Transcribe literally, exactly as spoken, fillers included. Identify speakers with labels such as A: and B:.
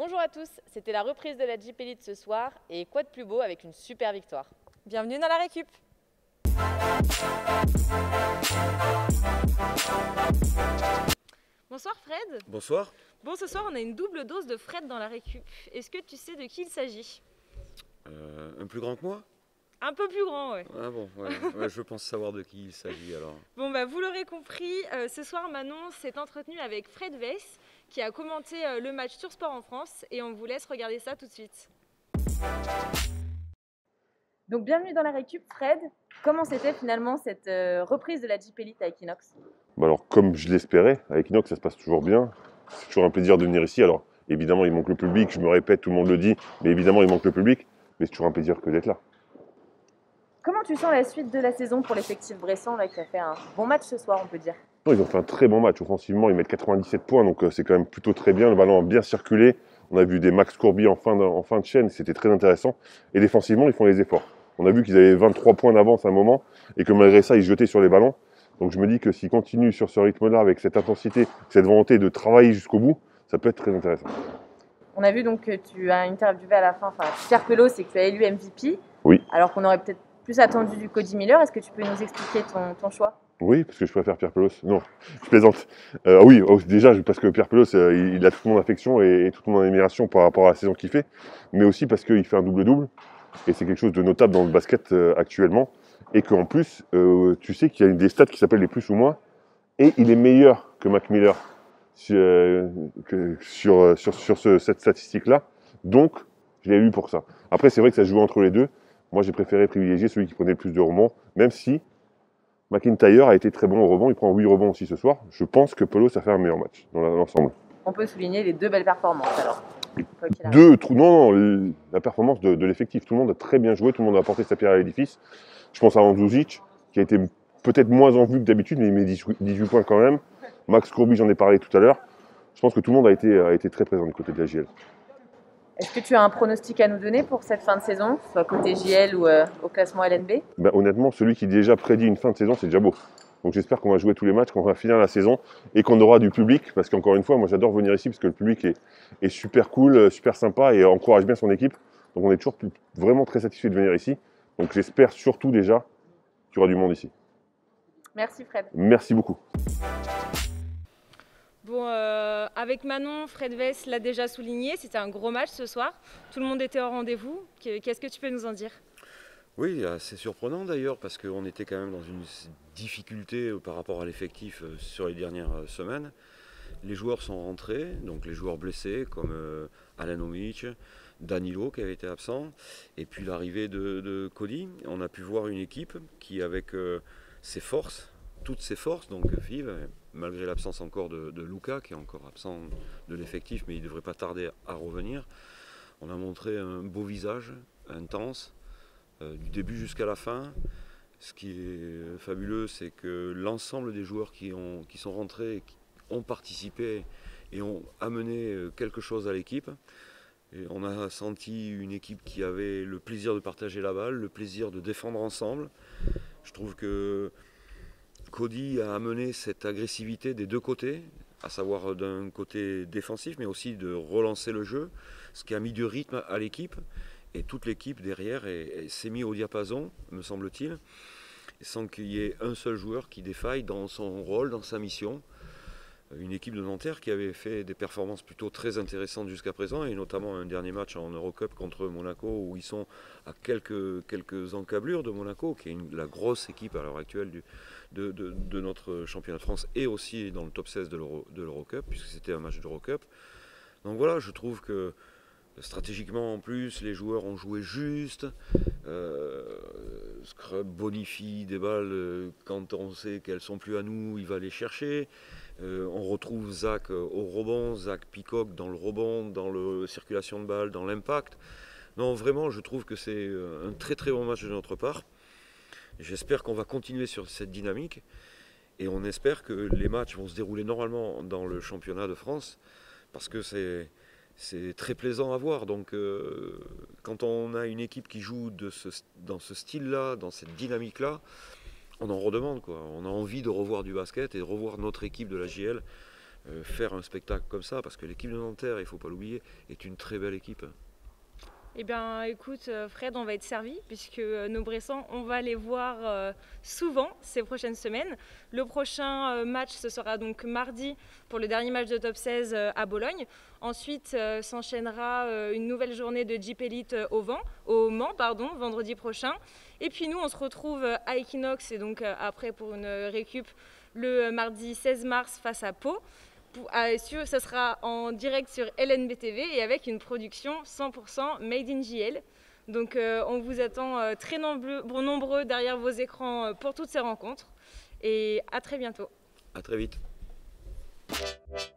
A: Bonjour à tous, c'était la reprise de la Jeep Elite ce soir et quoi de plus beau avec une super victoire. Bienvenue dans la récup. Bonsoir Fred.
B: Bonsoir.
A: Bon, ce soir on a une double dose de Fred dans la récup. Est-ce que tu sais de qui il s'agit?
B: euh, Un plus grand que moi?
A: Un peu plus grand, ouais.
B: Ah bon, ouais, ouais, je pense savoir de qui il s'agit alors.
A: Bon bah vous l'aurez compris, euh, ce soir Manon s'est entretenue avec Fred Weiss qui a commenté euh, le match sur Sport en France et on vous laisse regarder ça tout de suite. Donc bienvenue dans la récup Fred. Comment c'était finalement cette euh, reprise de la Jeep Elite à Equinox?
C: Bah alors, comme je l'espérais, à Equinox, ça se passe toujours bien. C'est toujours un plaisir de venir ici. Alors, évidemment, il manque le public, je me répète, tout le monde le dit, mais évidemment, il manque le public, mais c'est toujours un plaisir que d'être là.
A: Comment tu sens la suite de la saison pour l'effectif bressan là, qui a fait un bon match ce soir, on peut dire?
C: Non, ils ont fait un très bon match. Offensivement, ils mettent quatre-vingt-dix-sept points, donc euh, c'est quand même plutôt très bien. Le ballon a bien circulé. On a vu des Max Courby en fin de, en fin de chaîne, c'était très intéressant. Et défensivement, ils font les efforts. On a vu qu'ils avaient vingt-trois points d'avance à un moment, et que malgré ça, ils jetaient sur les ballons. Donc je me dis que s'ils continuent sur ce rythme-là, avec cette intensité, cette volonté de travailler jusqu'au bout, ça peut être très intéressant.
A: On a vu donc que tu as interviewé à la fin enfin, Pierre Pelot, c'est que tu as élu M V P.
C: Oui.
A: Alors qu'on aurait peut-être plus attendu du Cody Miller. Est-ce que tu peux nous expliquer ton, ton choix?
C: Oui, parce que je préfère Pierre Pelos. Non, je plaisante. Euh, oui, oh, déjà parce que Pierre Pelos, euh, il, il a toute mon affection et, et toute mon admiration par rapport à la saison qu'il fait, mais aussi parce qu'il fait un double-double, et c'est quelque chose de notable dans le basket euh, actuellement, et qu'en plus, euh, tu sais qu'il y a des stats qui s'appellent les plus ou moins, et il est meilleur que Mac Miller sur, euh, que, sur, sur, sur ce, cette statistique-là, donc je l'ai eu pour ça. Après, c'est vrai que ça se joue entre les deux. Moi, j'ai préféré privilégier celui qui prenait le plus de rebonds, même si McIntyre a été très bon au rebond, il prend huit rebonds aussi ce soir. Je pense que Pelos a fait un meilleur match dans l'ensemble.
A: On peut souligner les deux belles performances alors.
C: Deux, non, non, la performance de, de l'effectif. Tout le monde a très bien joué, tout le monde a apporté sa pierre à l'édifice. Je pense à Andzuzic, qui a été peut-être moins en vue que d'habitude, mais il met dix-huit points quand même. Max Courby, j'en ai parlé tout à l'heure. Je pense que tout le monde a été, a été très présent du côté de la J L.
A: Est-ce que tu as un pronostic à nous donner pour cette fin de saison, soit côté J L ou euh, au classement L N B?
C: Ben, honnêtement, celui qui déjà prédit une fin de saison, c'est déjà beau. Donc j'espère qu'on va jouer tous les matchs, qu'on va finir la saison et qu'on aura du public. Parce qu'encore une fois, moi j'adore venir ici parce que le public est, est super cool, super sympa et encourage bien son équipe. Donc on est toujours vraiment très satisfait de venir ici. Donc j'espère surtout déjà qu'il y aura du monde ici.
A: Merci Fred.
C: Merci beaucoup.
A: Bon, euh, avec Manon, Fred Weiss l'a déjà souligné, c'était un gros match ce soir. Tout le monde était au rendez-vous. Qu'est-ce que tu peux nous en dire?
B: Oui, c'est surprenant d'ailleurs parce qu'on était quand même dans une difficulté par rapport à l'effectif sur les dernières semaines. Les joueurs sont rentrés, donc les joueurs blessés comme euh, Alan Omic, Danilo qui avait été absent, et puis l'arrivée de, de Cody. On a pu voir une équipe qui, avec euh, ses forces, toutes ses forces, donc vive, malgré l'absence encore de, de Luka qui est encore absent de l'effectif, mais il ne devrait pas tarder à revenir. On a montré un beau visage, intense, euh, du début jusqu'à la fin. Ce qui est fabuleux, c'est que l'ensemble des joueurs qui, ont, qui sont rentrés, qui ont participé et ont amené quelque chose à l'équipe. Et on a senti une équipe qui avait le plaisir de partager la balle, le plaisir de défendre ensemble. Je trouve que Cody a amené cette agressivité des deux côtés, à savoir d'un côté défensif, mais aussi de relancer le jeu, ce qui a mis du rythme à l'équipe. Et toute l'équipe derrière s'est mise au diapason, me semble-t-il, sans qu'il y ait un seul joueur qui défaille dans son rôle, dans sa mission. Une équipe de Nanterre qui avait fait des performances plutôt très intéressantes jusqu'à présent, et notamment un dernier match en Eurocup contre Monaco, où ils sont à quelques, quelques encablures de Monaco, qui est une, la grosse équipe à l'heure actuelle du, de, de, de notre championnat de France, et aussi dans le top seize de l'Eurocup, puisque c'était un match d'Eurocup. Donc voilà, je trouve que stratégiquement en plus, les joueurs ont joué juste. Euh, Scrub bonifie des balles euh, quand on sait qu'elles sont plus à nous, il va les chercher. Euh, on retrouve Zach au rebond, Zach Peacock dans le rebond, dans la circulation de balles, dans l'impact. Non, vraiment, je trouve que c'est un très très bon match de notre part. J'espère qu'on va continuer sur cette dynamique et on espère que les matchs vont se dérouler normalement dans le championnat de France parce que c'est c'est très plaisant à voir. Donc euh, quand on a une équipe qui joue de ce, dans ce style-là, dans cette dynamique-là, on en redemande, quoi. On a envie de revoir du basket et de revoir notre équipe de la J L euh, faire un spectacle comme ça, parce que l'équipe de Nanterre, il ne faut pas l'oublier, est une très belle équipe.
A: Eh bien, écoute, Fred, on va être servi puisque nos Bressans, on va les voir souvent ces prochaines semaines. Le prochain match, ce sera donc mardi pour le dernier match de top seize à Bologne. Ensuite, s'enchaînera une nouvelle journée de Jeep Elite au Vent, au Mans, pardon, vendredi prochain. Et puis nous, on se retrouve à Equinox et donc après pour une récup le mardi seize mars face à Pau. Ça sera en direct sur L N B T V et avec une production cent pour cent Made in J L. Donc euh, on vous attend euh, très nombreux, nombreux derrière vos écrans euh, pour toutes ces rencontres. Et à très bientôt.
B: À très vite.